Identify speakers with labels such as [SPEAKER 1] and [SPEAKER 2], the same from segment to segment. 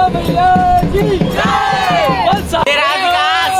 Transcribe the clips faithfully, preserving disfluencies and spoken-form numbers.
[SPEAKER 1] मैया की जय। तेरा विकास।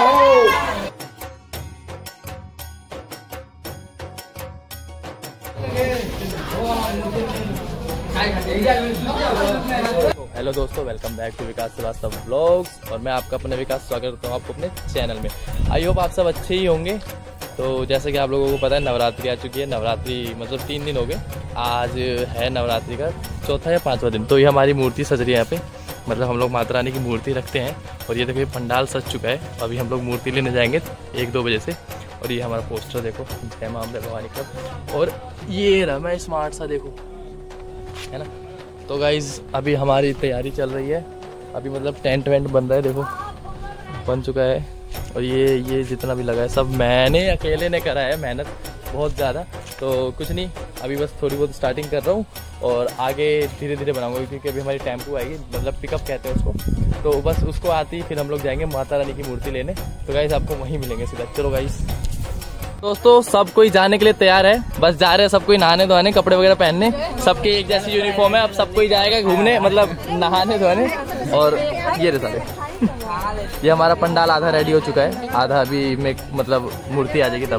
[SPEAKER 2] हेलो दोस्तों, welcome back to Vikas Shrivastava blogs. और मैं आपका अपने विकास स्वागत करता हूँ आपको अपने चैनल में। आई होप आप सब अच्छे ही होंगे। तो जैसे कि आप लोगों को पता है, नवरात्रि आ चुकी है। नवरात्रि मतलब तीन दिन हो गए। आज है नवरात्रि का चौथा या पांचवा दिन। तो ये हमारी मूर्ति सज रही है यहाँ पे। मतलब हम लोग माता रानी की मूर्ति रखते हैं। और ये देखो, ये पंडाल सज चुका है। अभी हम लोग मूर्ति लेने जाएंगे एक दो बजे से। और ये हमारा पोस्टर देखो, जय मां अम्बे भवानी क्लब। और ये रहा मैं स्मार्ट सा, देखो है ना। तो गाइज अभी हमारी तैयारी चल रही है। अभी मतलब टेंट वेंट बन रहा है, देखो बन चुका है। और ये ये जितना भी लगा है सब मैंने अकेले ने करा है, मेहनत बहुत ज़्यादा। तो कुछ नहीं, अभी बस थोड़ी बहुत स्टार्टिंग कर रहा हूँ और आगे धीरे धीरे बनाऊंगा, क्योंकि अभी हमारी टेम्पो आएगी, मतलब पिकअप कहते हैं उसको। तो बस उसको आती फिर हम लोग जाएंगे माता रानी की मूर्ति लेने। तो गाइज आपको वहीं मिलेंगे सीधा। चलो गाइज, दोस्तों सब कोई जाने के लिए तैयार है। बस जा रहे हैं सब कोई नहाने धोने, कपड़े वगैरह पहनने। सबके एक जैसी यूनिफॉर्म है। अब सब कोई जाएगा घूमने, मतलब नहाने धोने। और ये रे सारे ये हमारा पंडाल आधा रेडी हो चुका है, आधा अभी में मतलब मूर्ति आ जाएगी तब।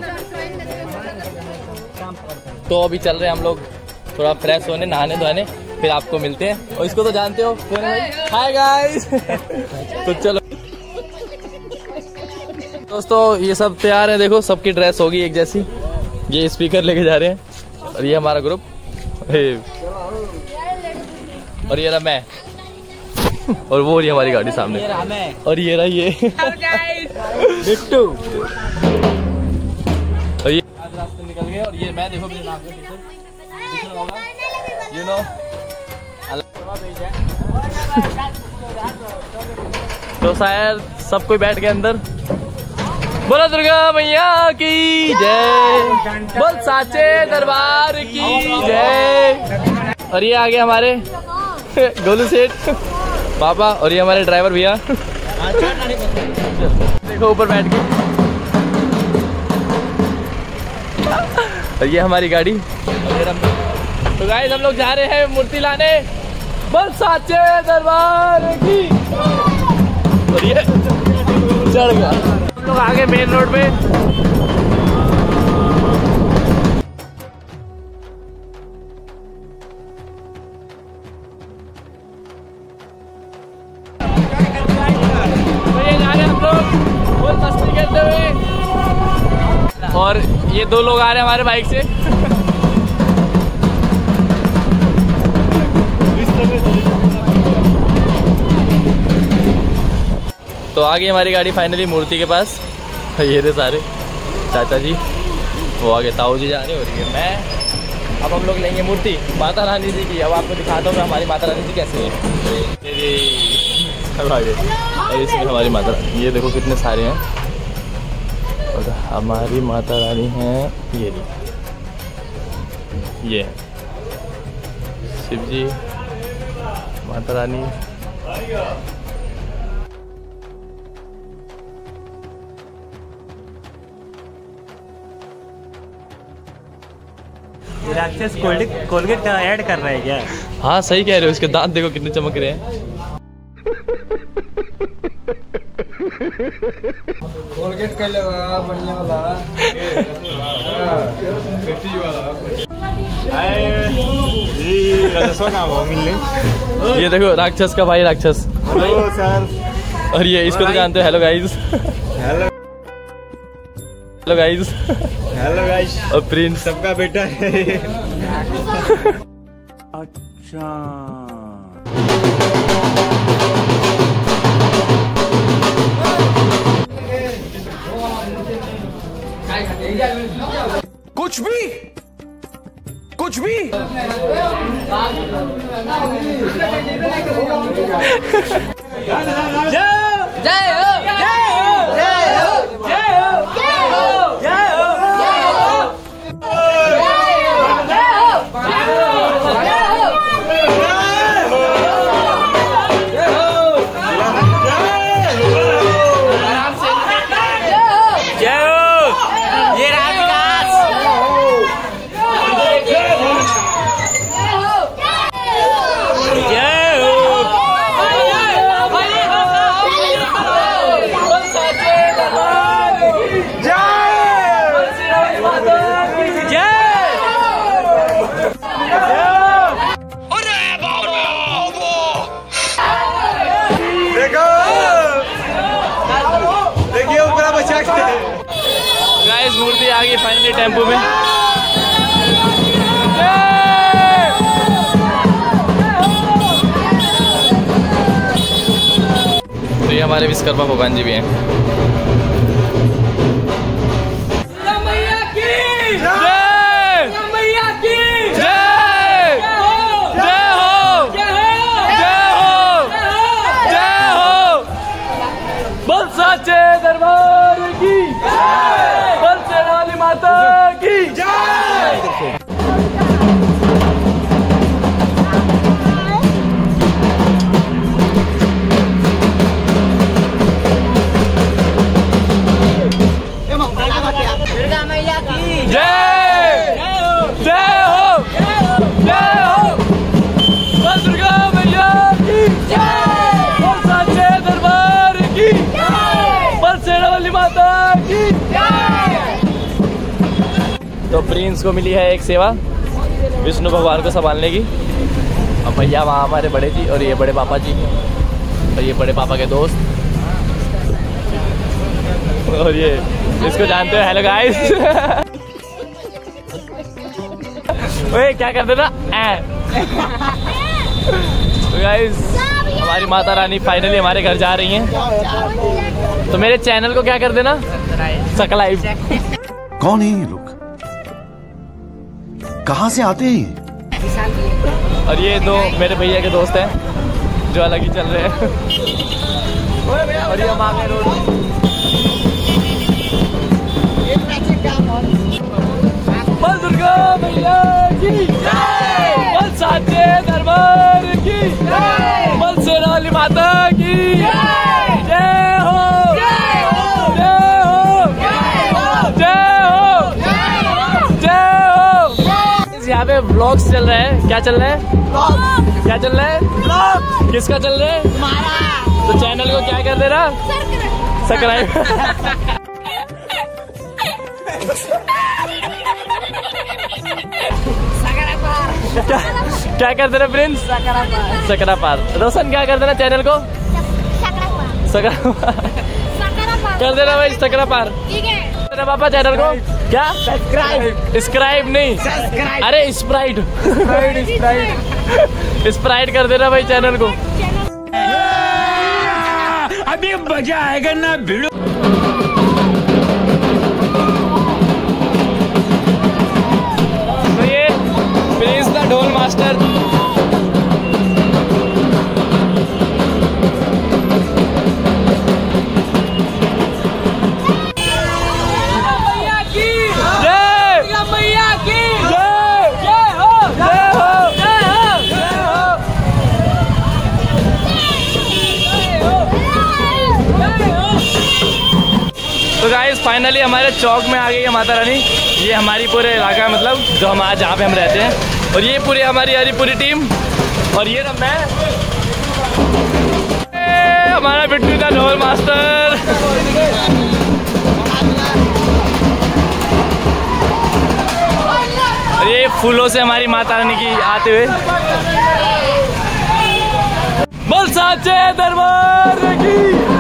[SPEAKER 2] तो अभी चल रहे हैं हम लोग थोड़ा फ्रेश होने, नहाने धोने, फिर आपको मिलते हैं। और इसको तो जानते हो, हाय गाइस। तो चलो दोस्तों, ये सब तैयार है। देखो सबकी ड्रेस होगी एक जैसी। ये स्पीकर लेके जा रहे हैं। और ये हमारा ग्रुप। और ये रहा मैं। और वो रही हमारी गाड़ी सामने। और ये रहा ये बिट्टू। और ये रास्ते निकल गए। और ये मैं, देखो मेरे नाम यू नो। तो शायद सब कोई बैठ गए अंदर। बोलो दुर्गा मैया की जय, बोल साचे दरबार की जय। और ये आगे हमारे गोलू सेठ पापा। और ये हमारे ड्राइवर भैया, देखो ऊपर बैठ के। और ये हमारी गाड़ी। तो गाइस हम लोग जा रहे हैं मूर्ति लाने, बोल साचे दरबार की। और ये चढ़ गया। हम लोग आगे मेन रोड पे। तो ये जा रहे हैं हम लोग बहुत मस्ती करते हुए। और ये दो लोग आ रहे हैं हमारे बाइक से। तो आगे हमारी गाड़ी फाइनली मूर्ति के पास। ये थे सारे चाचा जी, वो आगे ताऊ जी जा रहे हैं। और ये मैं। अब हम लोग लेंगे मूर्ति माता रानी जी की। अब आपको दिखाता हूँ मैं हमारी माता रानी जी कैसे है। अब आगे इसमें हमारी माता रानी, ये देखो कितने सारे हैं। और हमारी माता रानी हैं ये ये शिव जी, माता रानी।
[SPEAKER 3] राक्षस कोलगेट कोलगेट ऐड कर रहा है क्या?
[SPEAKER 2] हाँ सही कह रहे हो, इसके दांत देखो कितने चमक रहे हैं।
[SPEAKER 1] कोलगेट कर लेगा बढ़िया वाला।
[SPEAKER 2] ये देखो राक्षस का भाई राक्षस।
[SPEAKER 3] Hello sir.
[SPEAKER 2] और ये इसको तो जानते हो। Hello guys.
[SPEAKER 3] Hello
[SPEAKER 2] hello guys.
[SPEAKER 3] Hello guys.
[SPEAKER 2] और प्रिंस
[SPEAKER 3] सबका बेटा है। अच्छा।
[SPEAKER 1] कुछ भी कुछ भी। जय हो जय हो जय हो जय हो जय हो जय हो।
[SPEAKER 2] मूर्ति आ गई फाइनली टेम्पो में। तो ये हमारे विश्वकर्मा भगवान जी भी हैं। साचे दरबार की बल सेना वाली माता की जय। दुर्गा मैया की जय। जय हो जय हो बल दुर्गा मैया की जय। बल साचे दरबार की सेना वाली माता की। तो प्रिंस को मिली है एक सेवा विष्णु भगवान को संभालने की। और भैया वहाँ हमारे बड़े जी और ये बड़े पापा जी और ये बड़े पापा के दोस्त और ये इसको जानते हो। Hello guys. ओए क्या करते ना तो गाइस हमारी माता रानी फाइनली हमारे घर जा रही हैं। तो मेरे चैनल को क्या कर देना सब्सक्राइब।
[SPEAKER 4] कौन है ये लोग, कहाँ से आते हैं?
[SPEAKER 2] और ये दो मेरे भैया के दोस्त हैं जो अलग ही चल रहे हैं। और ये हम आ गए रोड। बल दुर्गा मैया की जय। बल साचे दरबार की जय। बल सेना वाली माता की जय। जय हो जय हो जय हो जय हो। यहाँ पे व्लॉग्स चल रहे हैं। क्या चल रहा है? क्या चल रहा है? व्लॉग किसका चल रहा है? तुम्हारा। तो चैनल को क्या कर देना सब्सक्राइब। क्या क्या कर देना प्रिंस? सकरा पार। रोशन क्या कर देना चैनल को? सकरा कर देना भाई सकरा पार। तेरा पापा चैनल को क्या सब्सक्राइब सब्सक्राइब नहीं सब्सक्राइब। अरे स्प्राइट स्प्राइट स्प्राइट कर देना भाई चैनल को।
[SPEAKER 3] अभी मजा आएगा ना भिड़ो।
[SPEAKER 2] तो ये प्रिंस द ढोल मास्टर। तो गाइस फाइनली हमारे चौक में आ गई है माता रानी। ये हमारी पूरे इलाका है, मतलब जो हम आज जहाँ पे हम रहते हैं। और ये पूरी हमारी हरी पूरी टीम। और ये रहा मैं हमारा बिट्टू का ढोल मास्टर। और ये फूलों से हमारी माता रानी की आते हुए बोल साचे दरबार की।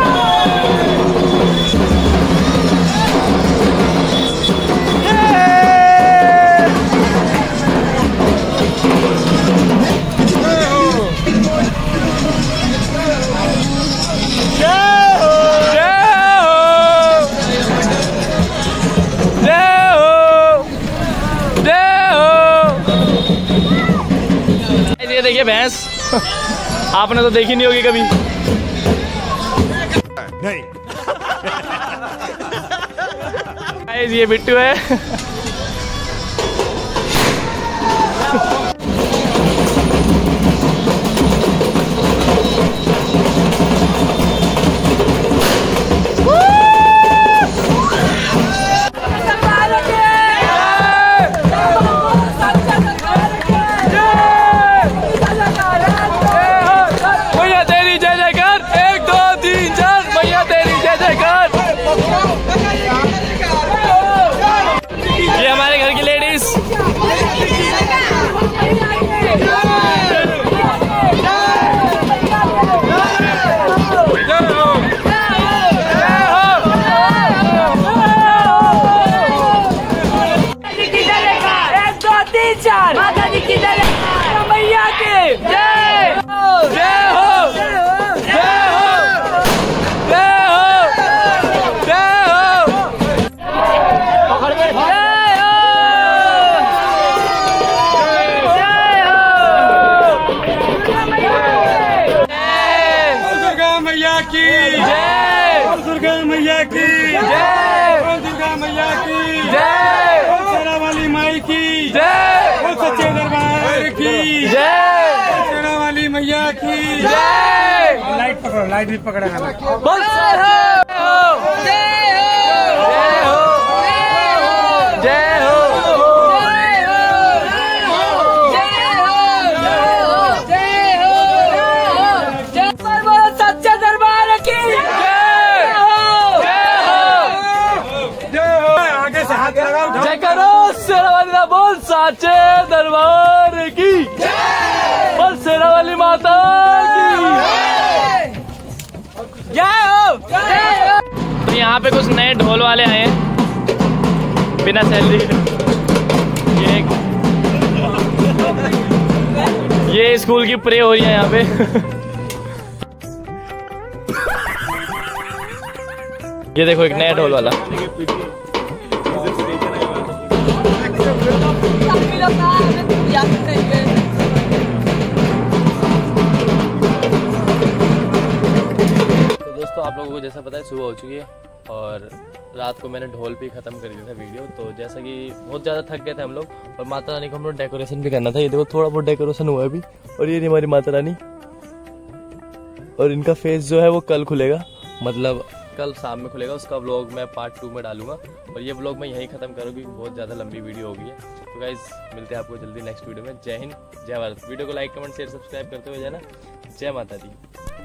[SPEAKER 2] ये देखिए भैंस आपने तो देखी नहीं होगी कभी।
[SPEAKER 3] नहीं।
[SPEAKER 2] ये बिट्टू है।
[SPEAKER 3] की
[SPEAKER 2] जय,
[SPEAKER 3] बोल दुर्गा मैया की
[SPEAKER 2] जय,
[SPEAKER 3] बोल दुर्गा मैया की
[SPEAKER 2] जय,
[SPEAKER 3] बोल शेरा वाली माई की
[SPEAKER 2] जय,
[SPEAKER 3] बोल सच्चे दरबार की
[SPEAKER 2] जय,
[SPEAKER 3] बोल शेरा वाली मैया की
[SPEAKER 2] जय।
[SPEAKER 3] लाइट पकड़ो, लाइट भी पकड़ेगा।
[SPEAKER 2] बोल जय हो, जय हो, जय हो,
[SPEAKER 1] सच्चे दरबार की
[SPEAKER 2] जय हो।
[SPEAKER 3] आगे से हाथ लगाओ।
[SPEAKER 2] जय करो शेरावाली ना, बोल साचे दरबार की बोल शेरावाली माता की जय हो। तो यहाँ पे कुछ नए ढोल वाले आए हैं बिना सैलरी के। ये ये स्कूल की प्रे हो रही है यहाँ पे। ये देखो एक नया ढोल वाला। तो दोस्तों आप लोगों को जैसा पता है सुबह हो चुकी है और रात को मैंने ढोल पे खत्म कर दिया था वीडियो। तो जैसा कि बहुत ज़्यादा थक गए थे हम लोग और माता रानी को हम लोग डेकोरेशन भी करना था। ये देखो थोड़ा बहुत डेकोरेशन हुआ अभी और ये हमारी माता रानी और इनका फेस जो है वो कल खुलेगा, मतलब कल शाम में खुलेगा। उसका व्लॉग मैं पार्ट टू में डालूंगा और ये व्लॉग मैं यहीं खत्म करूँगी, बहुत ज़्यादा लंबी वीडियो हो गई है। तो गाइज मिलते हैं आपको जल्दी नेक्स्ट वीडियो में। जय हिंद, जय भारत। वीडियो को लाइक कमेंट शेयर सब्सक्राइब करते हुए जाना। जय माता दी।